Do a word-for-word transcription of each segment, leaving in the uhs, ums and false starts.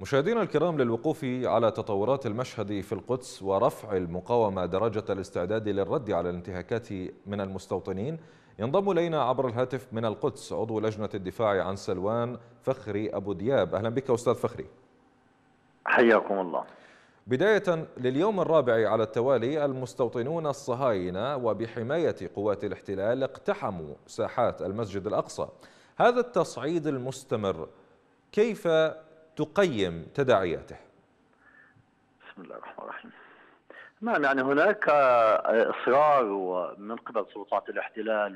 مشاهدينا الكرام، للوقوف على تطورات المشهد في القدس ورفع المقاومة درجة الاستعداد للرد على الانتهاكات من المستوطنين، ينضم إلينا عبر الهاتف من القدس عضو لجنة الدفاع عن سلوان فخري أبو دياب. أهلا بك أستاذ فخري. حياكم الله. بداية، لليوم الرابع على التوالي المستوطنون الصهاينة وبحماية قوات الاحتلال اقتحموا ساحات المسجد الأقصى. هذا التصعيد المستمر كيف تقيم تداعياته؟ بسم الله الرحمن الرحيم. نعم، يعني هناك إصرار من قبل سلطات الاحتلال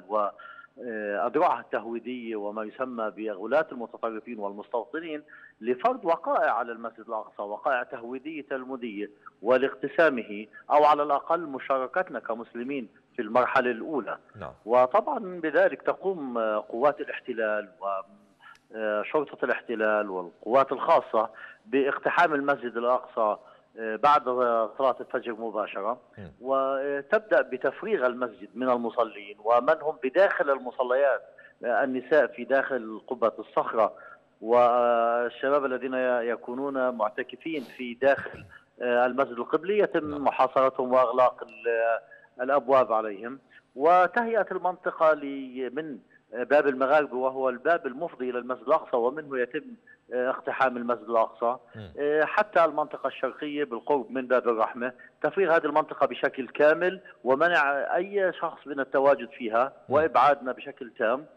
وأذرعها التهويدية وما يسمى بغلاة المتطرفين والمستوطنين لفرض وقائع على المسجد الأقصى، وقائع تهويدية تلمودية، ولاقتسامه أو على الأقل مشاركتنا كمسلمين في المرحلة الأولى. نعم. وطبعا بذلك تقوم قوات الاحتلال و شرطة الاحتلال والقوات الخاصة باقتحام المسجد الأقصى بعد صلاة الفجر مباشرة، وتبدأ بتفريغ المسجد من المصلين ومن هم بداخل المصليات، النساء في داخل قبة الصخرة والشباب الذين يكونون معتكفين في داخل المسجد القبلي يتم محاصرتهم وإغلاق الأبواب عليهم، وتهيئة المنطقة من باب المغاربة وهو الباب المفضي إلى المسجد الأقصى ومنه يتم اقتحام المسجد الأقصى حتى المنطقة الشرقية بالقرب من باب الرحمة، تفريغ هذه المنطقة بشكل كامل ومنع أي شخص من التواجد فيها وإبعادنا بشكل تام.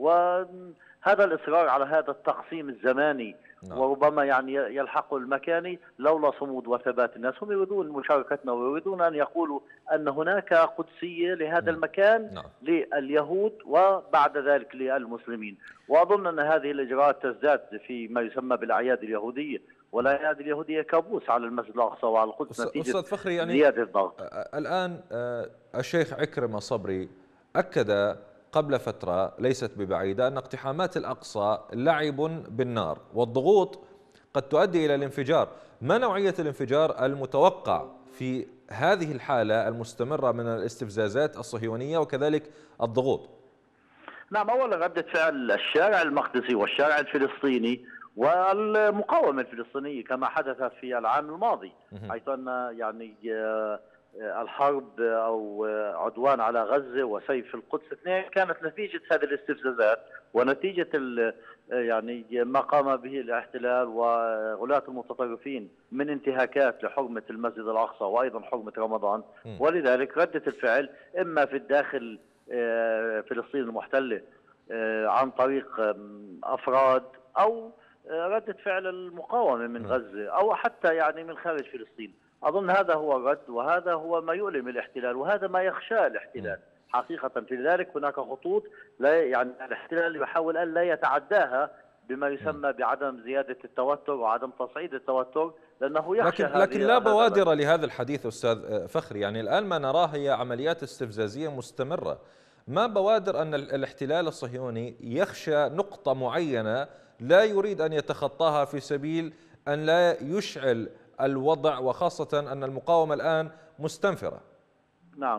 وهذا الإصرار على هذا التقسيم الزماني وربما يعني يلحق المكاني لولا صمود وثبات الناس. هم يريدون مشاركتنا ويريدون أن يقولوا أن هناك قدسية لهذا المكان لليهود وبعد ذلك للمسلمين، وأظن أن هذه الإجراءات تزداد في ما يسمى بالأعياد اليهودية، والأعياد اليهودية كابوس على المسجد الأقصى وعلى القدس نتيجة أستاذ فخري، يعني زيادة الضغط. الآن الشيخ عكرمة صبري أكد قبل فترة ليست ببعيدة أن اقتحامات الأقصى لعب بالنار والضغوط قد تؤدي إلى الانفجار. ما نوعية الانفجار المتوقع في هذه الحالة المستمرة من الاستفزازات الصهيونية وكذلك الضغوط؟ نعم، أولا ردة فعل الشارع المقدسي والشارع الفلسطيني والمقاومة الفلسطينية كما حدث في العام الماضي، حيث أن يعني الحرب أو عدوان على غزة وسيف القدس اثنين كانت نتيجة هذه الاستفزازات ونتيجة يعني ما قام به الاحتلال وغلاة المتطرفين من انتهاكات لحرمة المسجد الأقصى وأيضا حرمة رمضان. ولذلك ردة الفعل إما في الداخل فلسطين المحتلة عن طريق أفراد أو ردة فعل المقاومة من غزة أو حتى يعني من خارج فلسطين. أظن هذا هو الرد وهذا هو ما يؤلم الاحتلال وهذا ما يخشاه الاحتلال حقيقة. في ذلك هناك خطوط لا يعني الاحتلال يحاول أن لا يتعداها بما يسمى بعدم زيادة التوتر وعدم تصعيد التوتر، لأنه يخشى. لكن لكن لا بوادر لهذا الحديث أستاذ فخري، يعني الآن ما نراه هي عمليات استفزازية مستمرة. ما بوادر أن الاحتلال الصهيوني يخشى نقطة معينة لا يريد أن يتخطاها في سبيل أن لا يشعل الوضع، وخاصة أن المقاومة الآن مستنفرة؟ نعم،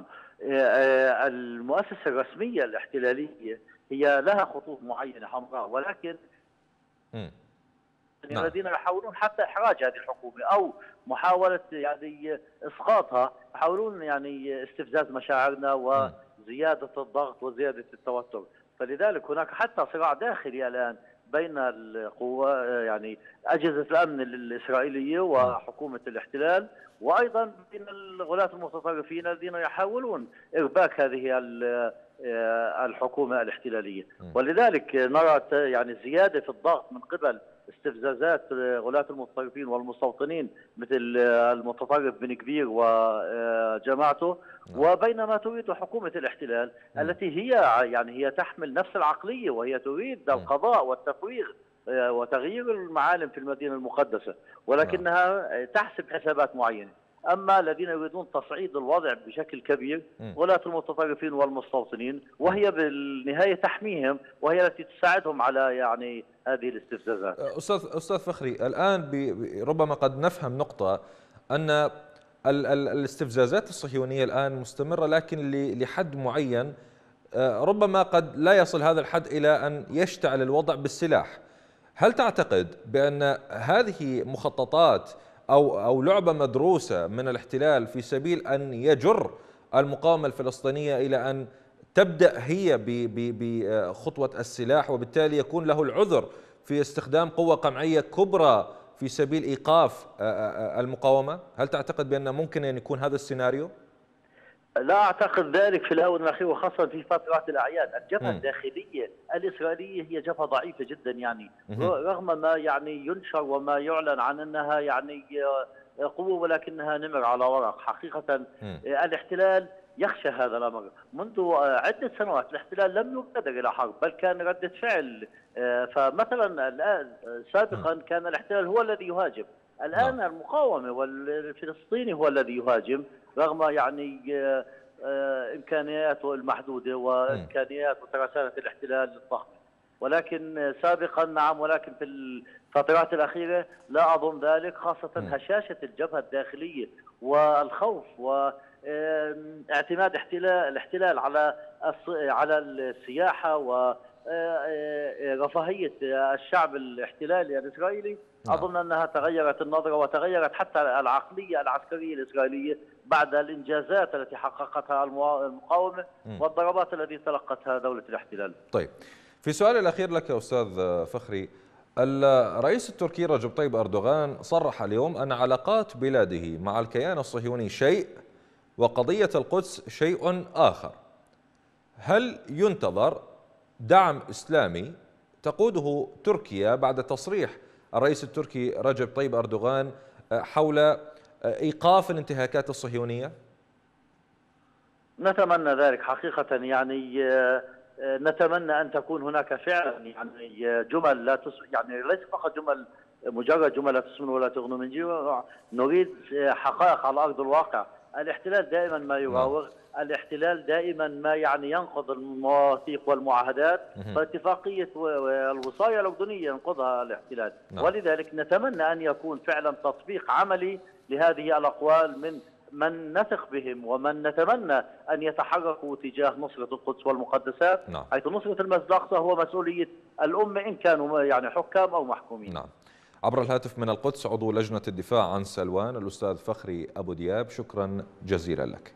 المؤسسة الرسمية الاحتلالية هي لها خطوط معينة حمراء، ولكن م. نعم. الذين يحاولون حتى إحراج هذه الحكومة أو محاولة يعني إسقاطها يحاولون يعني استفزاز مشاعرنا وزيادة الضغط وزيادة التوتر. فلذلك هناك حتى صراع داخلي الآن بين القوى يعني أجهزة الأمن الإسرائيلية وحكومة الاحتلال، وأيضا بين الغلاة المتطرفين الذين يحاولون إرباك هذه الحكومة الاحتلالية. ولذلك نرى يعني زيادة في الضغط من قبل استفزازات غلاة المتطرفين والمستوطنين مثل المتطرف بن كبير وجماعته، وبينما تريد حكومة الاحتلال التي هي يعني هي تحمل نفس العقلية وهي تريد القضاء والتفويض وتغيير المعالم في المدينة المقدسة، ولكنها تحسب حسابات معينة. أما الذين يريدون تصعيد الوضع بشكل كبير غلاة المتطرفين والمستوطنين، وهي بالنهاية تحميهم وهي التي تساعدهم على يعني هذه الاستفزازات. أستاذ أستاذ فخري، الآن ربما قد نفهم نقطة أن الاستفزازات الصهيونية الآن مستمرة، لكن لحد معين ربما قد لا يصل هذا الحد إلى أن يشتعل الوضع بالسلاح. هل تعتقد بأن هذه مخططات أو أو لعبة مدروسة من الاحتلال في سبيل أن يجر المقاومة الفلسطينية إلى أن تبدأ هي بخطوة السلاح، وبالتالي يكون له العذر في استخدام قوة قمعية كبرى في سبيل إيقاف المقاومة؟ هل تعتقد بأن ممكن أن يكون هذا السيناريو؟ لا أعتقد ذلك في الآونة الأخيرة، وخاصة في فترات الأعياد. الجبهة م. الداخلية الإسرائيلية هي جبهة ضعيفة جدا، يعني م. رغم ما يعني ينشر وما يعلن عن أنها يعني قوة، ولكنها نمر على ورق. حقيقة م. الاحتلال يخشى هذا الأمر. منذ عدة سنوات الاحتلال لم يبادر إلى حرب، بل كان ردة فعل. فمثلا الآن سابقا م. كان الاحتلال هو الذي يهاجم، الآن م. المقاومة والفلسطيني هو الذي يهاجم، رغم يعني إمكانياته المحدودة وإمكانيات وترسانة الاحتلال الضخمة. ولكن سابقا نعم، ولكن في الفترات الأخيرة لا أظن ذلك، خاصة هشاشة الجبهة الداخلية والخوف واعتماد احتلال الاحتلال على على السياحة ورفاهية الشعب الاحتلالي الإسرائيلي. أظن أنها تغيرت النظرة وتغيرت حتى العقلية العسكرية الإسرائيلية بعد الإنجازات التي حققتها المقاومة والضربات التي تلقتها دولة الاحتلال. طيب، في سؤالي الأخير لك يا أستاذ فخري، الرئيس التركي رجب طيب أردوغان صرح اليوم أن علاقات بلاده مع الكيان الصهيوني شيء وقضية القدس شيء آخر. هل ينتظر دعم إسلامي تقوده تركيا بعد تصريح الرئيس التركي رجب طيب أردوغان حول إيقاف الانتهاكات الصهيونية؟ نتمنى ذلك حقيقة، يعني نتمنى أن تكون هناك فعلا يعني جمل لا تس... يعني ليس فقط جمل مجرد جمل لا تسمن ولا تغنو من جوع، نريد حقائق على أرض الواقع. الاحتلال دائما ما يراوغ، الاحتلال دائما ما يعني ينقض المواثيق والمعاهدات، فاتفاقية والوصاية الأردنية ينقضها الاحتلال. نعم. ولذلك نتمنى أن يكون فعلا تطبيق عملي لهذه الأقوال من من نثق بهم ومن نتمنى أن يتحركوا تجاه نصرة القدس والمقدسات. نعم. حيث نصرة المسجد الأقصى هو مسؤولية الأمة إن كانوا يعني حكام أو محكومين. نعم. عبر الهاتف من القدس عضو لجنة الدفاع عن سلوان الأستاذ فخري أبو دياب، شكرا جزيلا لك.